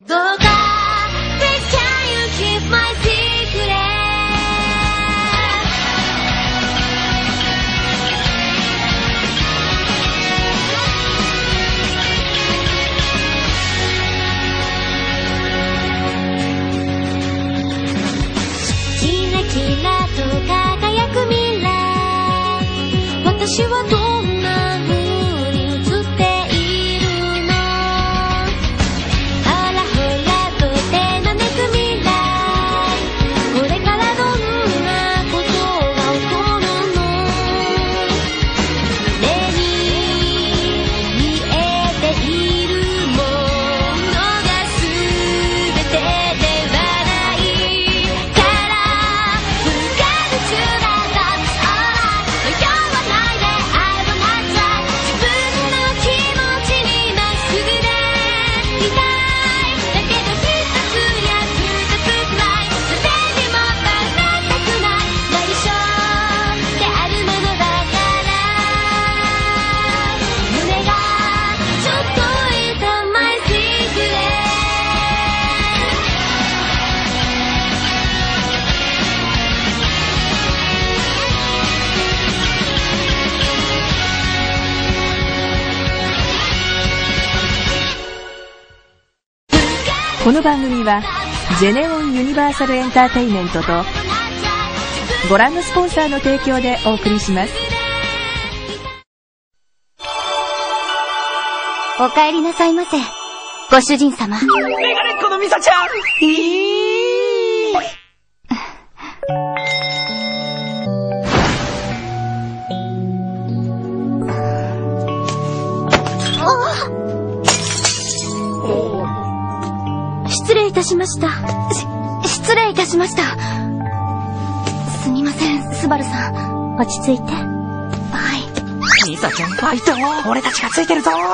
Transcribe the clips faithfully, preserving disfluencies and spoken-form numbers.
どうか Please can you keep my secret キラキラと輝く未来私はどんな風に映っているのあらほらと手招く未来これからどんなことが起こるの目に見えているものがすべてではないから不可能中だった Alright 迷わないで I will not try 自分の気持ちにまっすぐでいたいだけど一つや二つくらいそれにもバレたくない内緒であるものだから胸がちょっと痛my secret この番組はジェネオンユニバーサルエンターテイメントとご覧のスポンサーの提供でお送りします。 お帰りなさいませご主人様。 メガネっ子のミサちゃん。 失礼いたしました。し失礼いたしました。すみません、スバルさん。落ち着いて。はい。 ミサちゃんファイト。俺たちがついてるぞ。オーイエ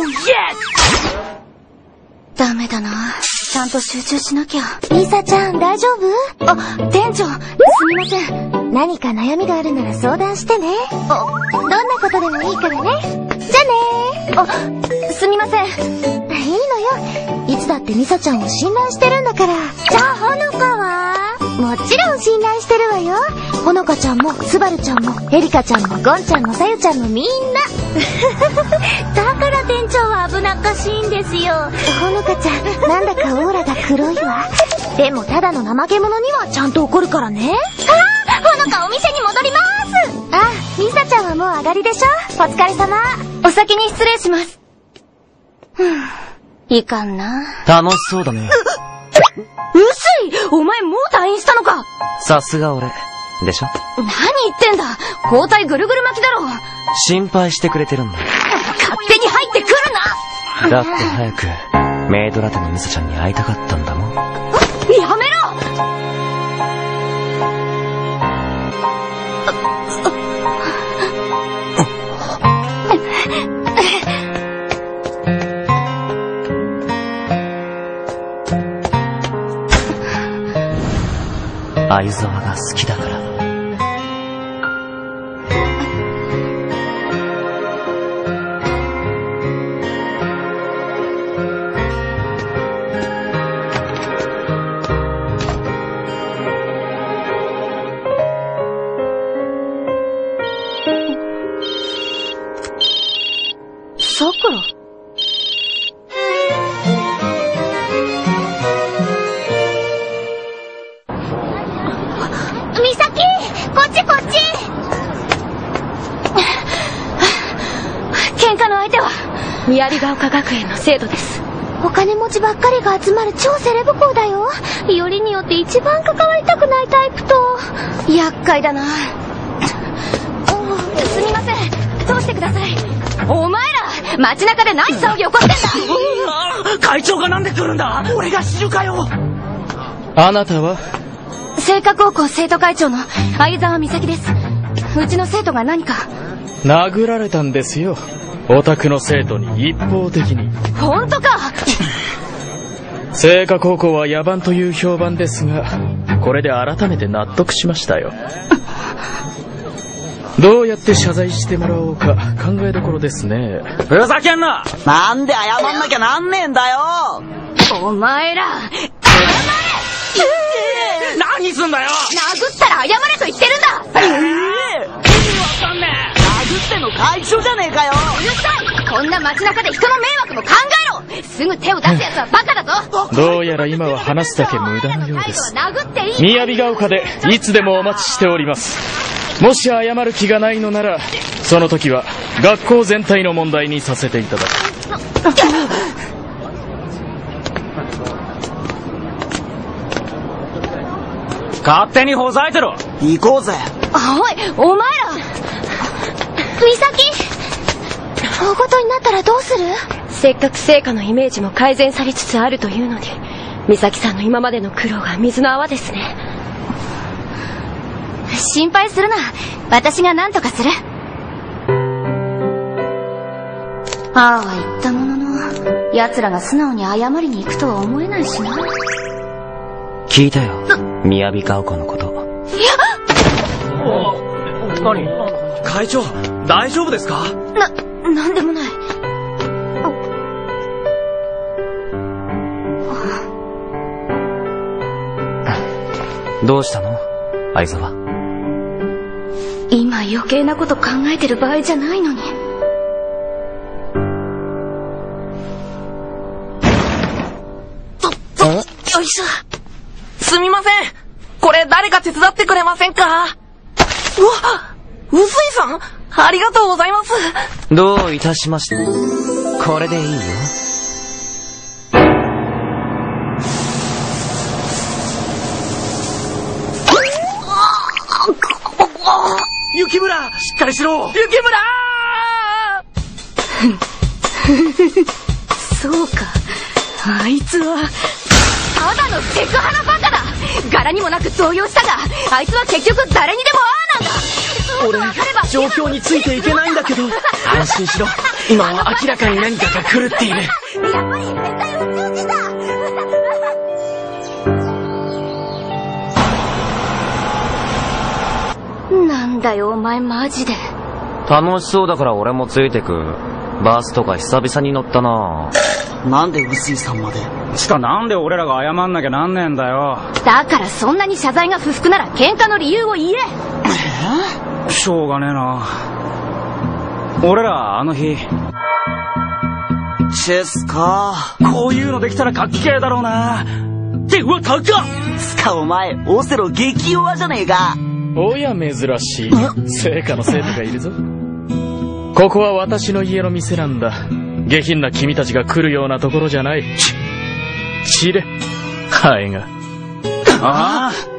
ス。 ダメだな。ちゃんと集中しなきゃ。ミサちゃん、大丈夫？あ、店長、すみません。何か悩みがあるなら相談してね。あ、どんなことでもいいからね。じゃあね。あ、すみません。いいのよ。いつだってミサちゃんを信頼してるんだから。じゃあ、ほのかは？もちろん信頼してるわよ。ほのかちゃんも、スバルちゃんも、エリカちゃんも、ゴンちゃんも、さゆちゃんもみんな。だから店長は危なっかしいんですよ。ほのかちゃん、なんだかオーラが黒いわ。でもただの怠け者にはちゃんと怒るからね。ああ、ほのかお店に戻ります。あ、ミサちゃんはもう上がりでしょ。お疲れ様。お先に失礼します。ふぅ、いかんな。 楽しそうだね。 うすい、お前もう退院したのか。 さすが俺でしょ。 何言ってんだ。交代ぐるぐる巻きだろ。 心配してくれてるんだ。 勝手に入ってくるな。 だって早くメイドラテのミサちゃんに会いたかったんだもん。 やめろ。 相沢が好きだから。 さくら。ミサキ、こっちこっち。喧嘩の相手は宮ヶ丘学園の生徒です。お金持ちばっかりが集まる超セレブ校だよ。よりによって一番関わりたくないタイプと。厄介だな。すみません、通してください。お前ら街中で何騒ぎ起こってんだ。 会長がなんで来るんだ。俺が知るかよ。 あなたは？ 聖火高校生徒会長の相沢美咲です。うちの生徒が何か。 殴られたんですよ、お宅の生徒に一方的に。 本当か。 聖火高校は野蛮という評判ですが、これで改めて納得しましたよ。どうやって謝罪してもらおうか考えどころですね。 ふざけんな。なんで謝んなきゃなんねえんだよ。 お前ら、謝れ！ 何すんだよ。 殴ったら謝れと言ってるんだ。 ええー、意味わかんねえ。殴ってんの会長じゃねえかよ。 うるさい。こんな街中で人の迷惑も考えろ。すぐ手を出す奴はバカだぞ。 どうやら今は話すだけ無駄のようです。 殴っていい。 みやびが丘でいつでもお待ちしております。もし謝る気がないのなら、その時は学校全体の問題にさせていただく。 勝手にほざいてろ。行こうぜ。 おい、お前ら。美咲、大ごとになったらどうする？ せっかく聖火のイメージも改善されつつあるというのに、美咲さんの今までの苦労が水の泡ですね。 心配するな。私が何とかする。ああは言ったものの、奴らが素直に謝りに行くとは思えないしな。 聞いたよ、みやびが丘のこと。 いや、 何？会長、大丈夫ですか？ な、なんでもない。 どうしたの？相沢。 今余計なこと考えてる場合じゃないのに。 よいしょ。すみません。これ誰か手伝ってくれませんか？うわ！うすいさん、ありがとうございます。 どういたしまして。これでいいよ。 雪村、しっかりしろ。雪村そうか、あいつはただのセクハラバカだ。柄にもなく動揺したが、あいつは結局誰にでもああなんだ。 俺、状況についていけないんだけど。安心しろ。今は明らかに何かが狂っている。 やっぱり絶対宇宙人だ。なんだよお前マジで。 楽しそうだから俺もついてく。バスとか久々に乗ったな。 なんで臼井さんまで。 つかなんで俺らが謝んなきゃなんねえんだよ。 だからそんなに謝罪が不服なら喧嘩の理由を言え。 え？しょうがねえな。俺らあの日チェスか。 こういうのできたらかっけえだろうな。ってうわ高っ。 つかお前オセロ激弱じゃねえか。 おや珍しい聖火の生徒がいるぞ。ここは私の家の店なんだ。下品な君たちが来るようなところじゃない。ち、ちれ、ハエが。 ああ。